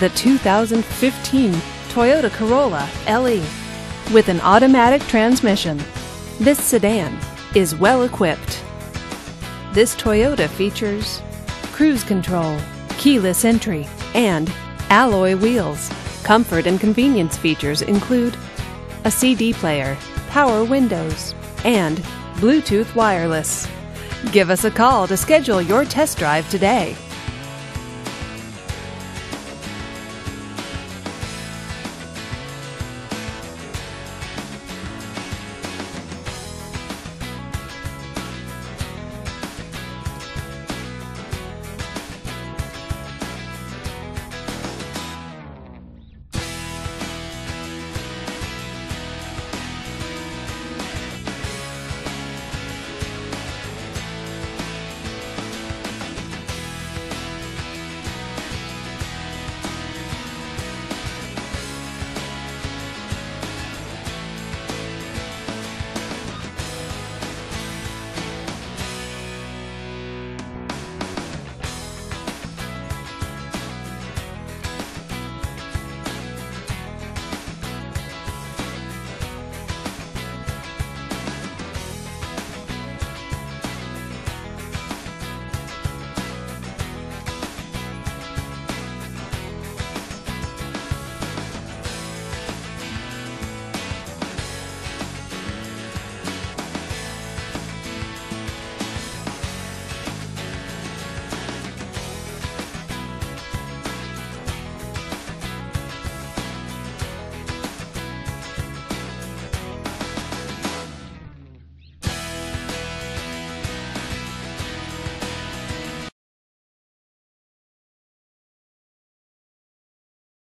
the 2015 Toyota Corolla LE. With an automatic transmission, this sedan is well equipped. This Toyota features cruise control, keyless entry, and alloy wheels. Comfort and convenience features include a CD player, power windows, and Bluetooth wireless. Give us a call to schedule your test drive today.